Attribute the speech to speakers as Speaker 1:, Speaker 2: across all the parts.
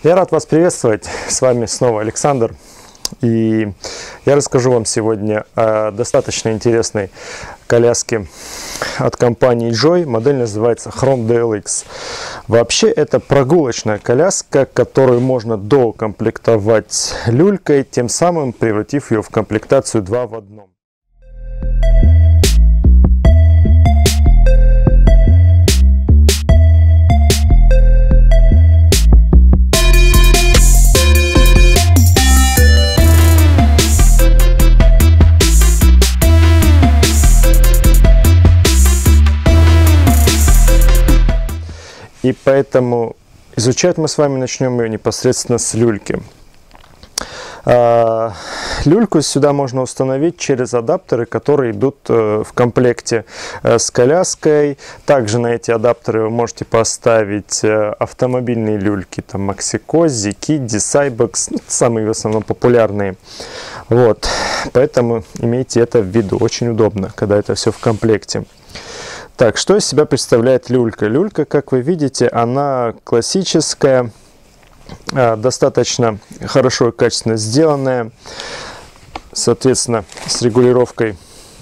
Speaker 1: Я рад вас приветствовать. С вами снова Александр. И я расскажу вам сегодня о достаточно интересной коляске от компании Joy. Модель называется Chrome DLX. Вообще это прогулочная коляска, которую можно доукомплектовать люлькой, тем самым превратив ее в комплектацию 2 в 1. И поэтому изучать мы с вами начнем ее непосредственно с люльки. Люльку сюда можно установить через адаптеры, которые идут в комплекте с коляской. Также на эти адаптеры вы можете поставить автомобильные люльки, там Maxi-Cosi, Zikiddi, Cybex, самые в основном популярные. Вот. Поэтому имейте это в виду. Очень удобно, когда это все в комплекте. Так, что из себя представляет люлька? Люлька, как вы видите, она классическая, достаточно хорошо и качественно сделанная, соответственно, с регулировкой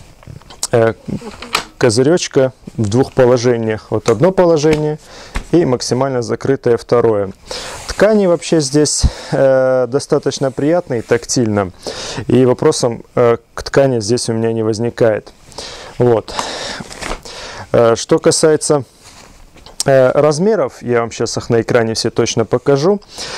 Speaker 1: козыречка в двух положениях. Вот одно положение и максимально закрытое второе. Ткани вообще здесь достаточно приятные, тактильно, и вопросом к ткани здесь у меня не возникает. Вот. Что касается размеров, я вам сейчас их на экране все точно покажу.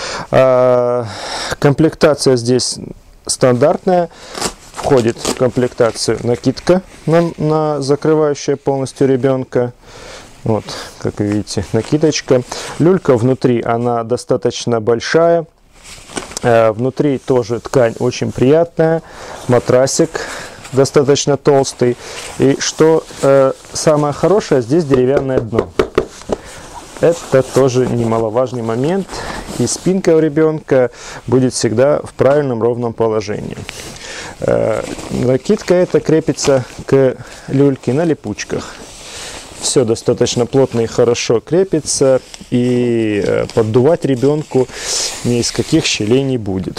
Speaker 1: Комплектация здесь стандартная. Входит в комплектацию накидка, на закрывающая полностью ребенка. Вот, как вы видите, накидочка. Люлька внутри, она достаточно большая. Внутри тоже ткань очень приятная. Матрасик достаточно толстый. И что самое хорошее, здесь деревянное дно. Это тоже немаловажный момент. И спинка у ребенка будет всегда в правильном ровном положении. Накидка эта крепится к люльке на липучках. Все достаточно плотно и хорошо крепится. И поддувать ребенку ни из каких щелей не будет.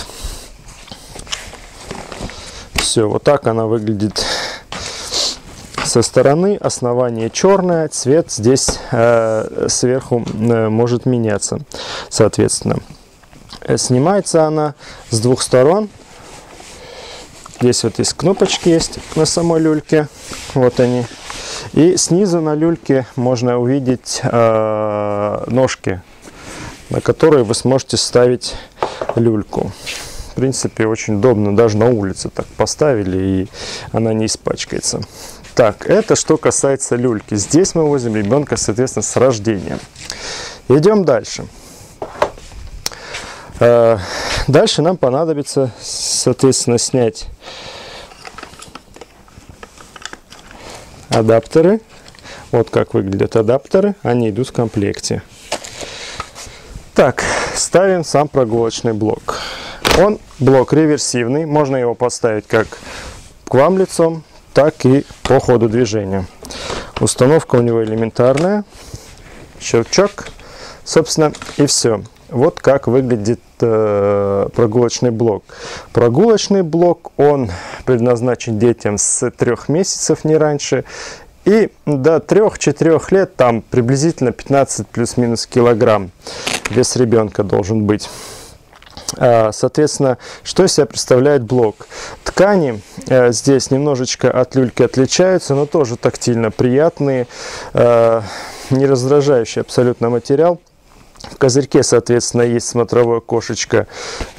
Speaker 1: Все, вот так она выглядит со стороны. Основание черное, цвет здесь сверху может меняться, соответственно. Снимается она с двух сторон. Здесь вот есть кнопочки есть на самой люльке, вот они. И снизу на люльке можно увидеть ножки, на которые вы сможете ставить люльку. В принципе, очень удобно, даже на улице так поставили, и она не испачкается. Так, это что касается люльки. Здесь мы возим ребенка, соответственно, с рождения. Идем дальше. Дальше нам понадобится, соответственно, снять адаптеры. Вот как выглядят адаптеры. Они идут в комплекте. Так, ставим сам прогулочный блок. Он блок реверсивный, можно его поставить как к вам лицом, так и по ходу движения. Установка у него элементарная, щелчок, собственно, и все. Вот как выглядит прогулочный блок. Прогулочный блок, он предназначен детям с 3 месяцев, не раньше, и до 3-4 лет, там приблизительно 15 плюс-минус килограмм вес ребенка должен быть. Соответственно, что из себя представляет блок? Ткани здесь немножечко от люльки отличаются, но тоже тактильно приятные, не раздражающий абсолютно материал. В козырьке, соответственно, есть смотровое окошечко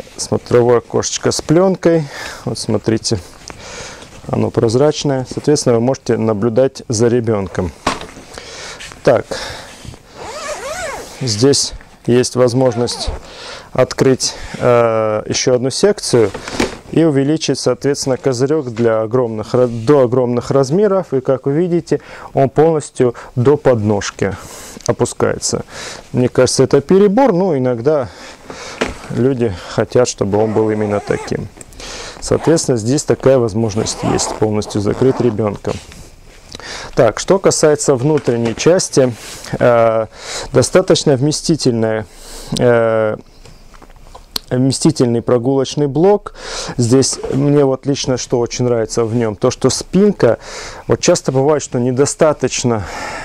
Speaker 1: с пленкой. Вот смотрите, оно прозрачное. Соответственно, вы можете наблюдать за ребенком. Так, здесь есть возможность открыть еще одну секцию и увеличить, соответственно, козырек до огромных размеров. И, как вы видите, он полностью до подножки опускается. Мне кажется, это перебор, но иногда люди хотят, чтобы он был именно таким. Соответственно, здесь такая возможность есть, полностью закрыть ребенка. Так, что касается внутренней части, достаточно вместительная вместительный прогулочный блок. Здесь мне вот лично что очень нравится в нем, то что спинка, вот часто бывает, что недостаточно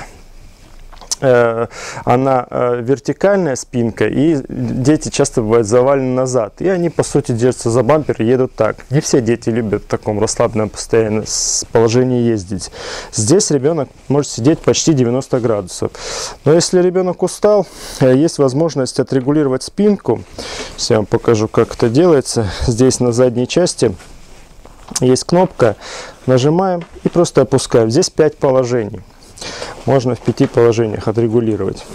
Speaker 1: она вертикальная спинка, и дети часто бывают завалены назад, и они по сути держатся за бампер и едут так. Не все дети любят в таком расслабленном постоянном положении ездить. Здесь ребенок может сидеть почти 90 градусов. Но если ребенок устал, есть возможность отрегулировать спинку. Сейчас я вам покажу, как это делается. Здесь на задней части есть кнопка, нажимаем и просто опускаем. Здесь 5 положений. Можно в 5 положениях отрегулировать.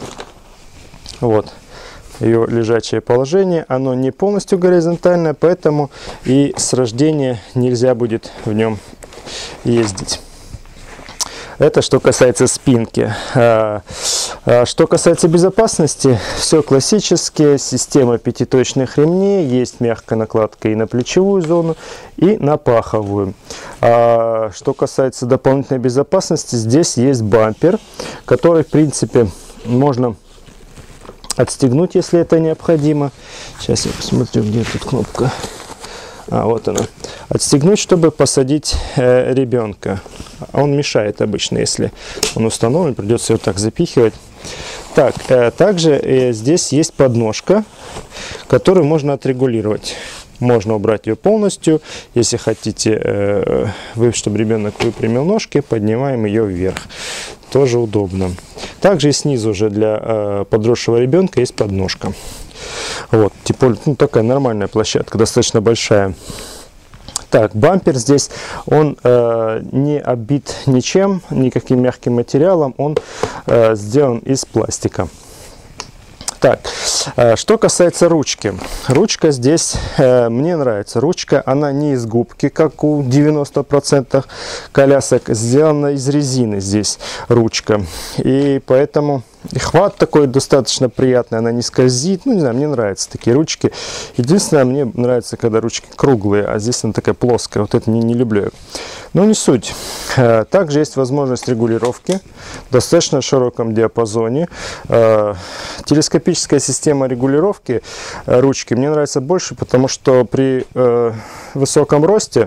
Speaker 1: Вот ее лежачее положение. Оно не полностью горизонтальное, поэтому и с рождения нельзя будет в нем ездить. Это что касается спинки. Что касается безопасности, все классические. Система пятиточных ремней. Есть мягкая накладка и на плечевую зону, и на паховую. Что касается дополнительной безопасности, здесь есть бампер, который, в принципе, можно отстегнуть, если это необходимо. Сейчас я посмотрю, где тут кнопка. Вот она. Отстегнуть, чтобы посадить ребенка. Он мешает обычно, если он установлен, придется его так запихивать. Так, также здесь есть подножка, которую можно отрегулировать. Можно убрать ее полностью. Если хотите, чтобы ребенок выпрямил ножки, поднимаем ее вверх. Тоже удобно. Также и снизу уже для подросшего ребенка есть подножка. Вот, типа, такая нормальная площадка, достаточно большая. Так, бампер здесь, он не оббит ничем, никаким мягким материалом, он сделан из пластика. Так, что касается ручки. Ручка здесь, мне нравится ручка, она не из губки, как у 90% колясок, сделана из резины здесь ручка. И поэтому хват такой достаточно приятный, она не скользит. Ну, не знаю, мне нравятся такие ручки. Единственное, мне нравится, когда ручки круглые, а здесь она такая плоская. Вот это не люблю. Но не суть. Также есть возможность регулировки в достаточно широком диапазоне. Телескопическая система регулировки ручки мне нравится больше, потому что при высоком росте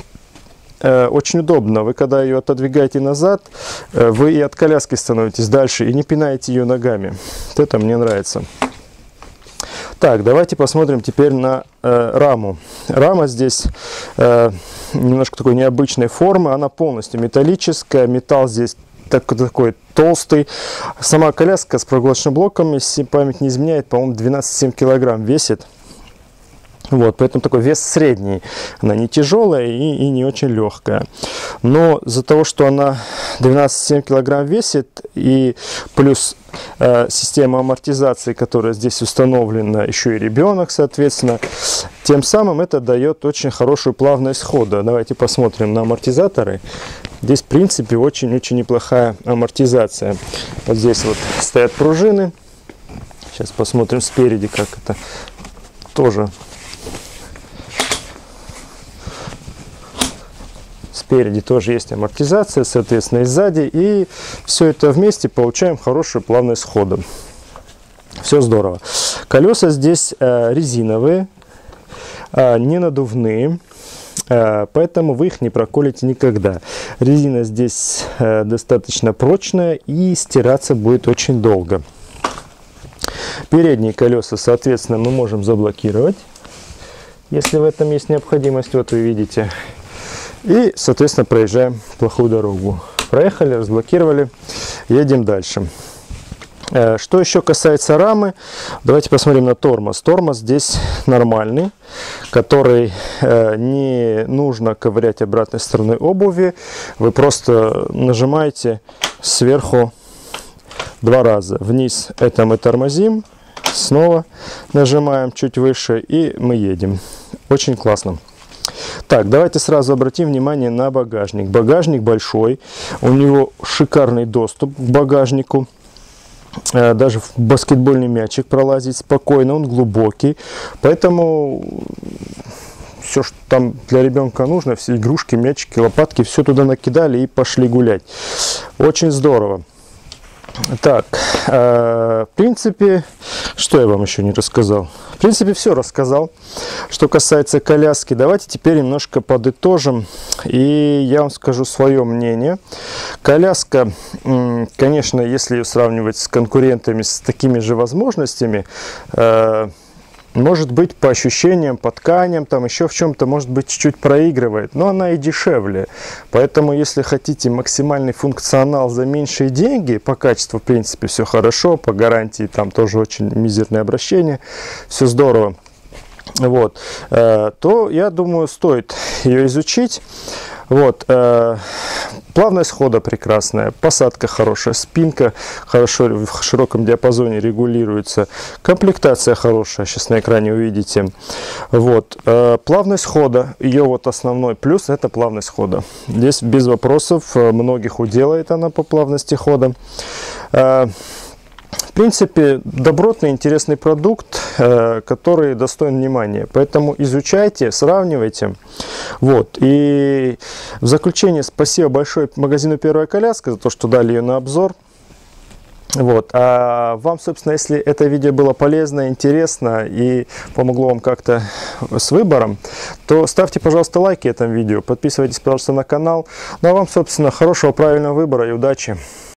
Speaker 1: очень удобно. Вы когда ее отодвигаете назад, вы и от коляски становитесь дальше и не пинаете ее ногами. Вот это мне нравится. Так, давайте посмотрим теперь на раму. Рама здесь немножко такой необычной формы. Она полностью металлическая. Металл здесь такой толстый. Сама коляска с прогулочным блоком, если память не изменяет, по-моему, 12,7 килограмм весит. Вот, поэтому такой вес средний. Она не тяжелая и не очень легкая. Но из-за того, что она 12,7 килограмм весит, и плюс система амортизации, которая здесь установлена, еще и ребенок, соответственно, тем самым это дает очень хорошую плавность хода. Давайте посмотрим на амортизаторы. Здесь, в принципе, очень-очень неплохая амортизация. Вот здесь вот стоят пружины. Сейчас посмотрим спереди, как это тоже. Спереди тоже есть амортизация, соответственно, и сзади. И все это вместе получаем хорошую плавность хода. Все здорово. Колеса здесь резиновые, не надувные, поэтому вы их не проколите никогда. Резина здесь достаточно прочная и стираться будет очень долго. Передние колеса, соответственно, мы можем заблокировать, если в этом есть необходимость. Вот вы видите. И, соответственно, проезжаем плохую дорогу. Проехали, разблокировали, едем дальше. Что еще касается рамы, давайте посмотрим на тормоз. Тормоз здесь нормальный, который не нужно ковырять обратной стороной обуви. Вы просто нажимаете сверху 2 раза. Вниз это мы тормозим, снова нажимаем чуть выше и мы едем. Очень классно. Так, давайте сразу обратим внимание на багажник. Багажник большой, у него шикарный доступ к багажнику. Даже в баскетбольный мячик пролазить спокойно, он глубокий. Поэтому все, что там для ребенка нужно, все игрушки, мячики, лопатки, все туда накидали и пошли гулять. Очень здорово. Так, в принципе, что я вам еще не рассказал? В принципе, все рассказал, что касается коляски. Давайте теперь немножко подытожим, и я вам скажу свое мнение. Коляска, конечно, если ее сравнивать с конкурентами с такими же возможностями, может быть, по ощущениям, по тканям, там еще в чем-то, может быть, чуть-чуть проигрывает, но она и дешевле. Поэтому, если хотите максимальный функционал за меньшие деньги, по качеству, в принципе, все хорошо, по гарантии там тоже очень мизерное обращение, все здорово, вот, то, я думаю, стоит ее изучить. Вот, плавность хода прекрасная, посадка хорошая, спинка хорошо в широком диапазоне регулируется, комплектация хорошая, сейчас на экране увидите. Вот, плавность хода, ее вот основной плюс — это плавность хода. Здесь без вопросов, многих уделает она по плавности хода. В принципе, добротный, интересный продукт, который достоин внимания. Поэтому изучайте, сравнивайте. Вот. И в заключение спасибо большое магазину «Первая коляска» за то, что дали ее на обзор. Вот. А вам, собственно, если это видео было полезно, интересно и помогло вам как-то с выбором, то ставьте, пожалуйста, лайки этому видео, подписывайтесь, пожалуйста, на канал. Ну а вам, собственно, хорошего, правильного выбора и удачи!